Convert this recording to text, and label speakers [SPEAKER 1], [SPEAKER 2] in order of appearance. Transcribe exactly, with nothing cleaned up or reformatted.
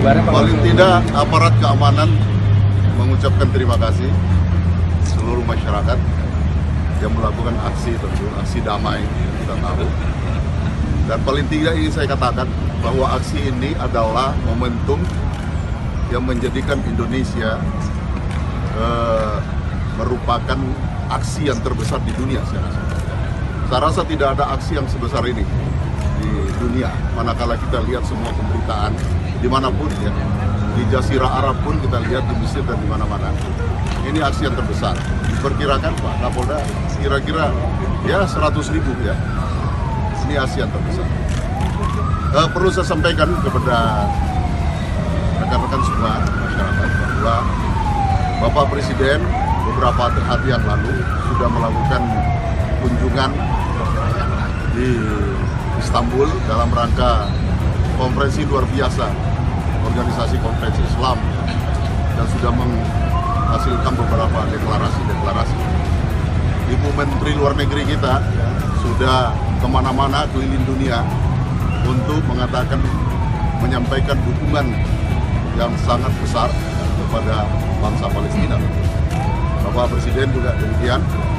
[SPEAKER 1] pembubaran Pak?
[SPEAKER 2] Paling tidak aparat keamanan mengucapkan terima kasih seluruh masyarakat yang melakukan aksi, tentu aksi damai yang kita tahu. Dan paling tidak ingin saya katakan bahwa aksi ini adalah momentum yang menjadikan Indonesia eh, merupakan aksi yang terbesar di dunia. Saya rasa. Saya rasa tidak ada aksi yang sebesar ini di dunia. Manakala kita lihat semua pemberitaan dimanapun ya, di Jazirah Arab pun kita lihat, di Mesir dan di mana-mana. Ini aksi yang terbesar. Diperkirakan Pak Kapolda kira-kira ya seratus ribu ya. Ini aksi yang terbesar. Uh, perlu saya sampaikan kepada rekan-rekan semua masyarakat bahwa Bapak Presiden beberapa hari yang lalu sudah melakukan kunjungan di Istanbul dalam rangka konferensi luar biasa organisasi konferensi Islam dan sudah menghasilkan beberapa deklarasi-deklarasi. Ibu Menteri Luar Negeri kita sudah kemana-mana keliling dunia untuk mengatakan, menyampaikan dukungan yang sangat besar kepada bangsa Palestina. Bapak Presiden juga demikian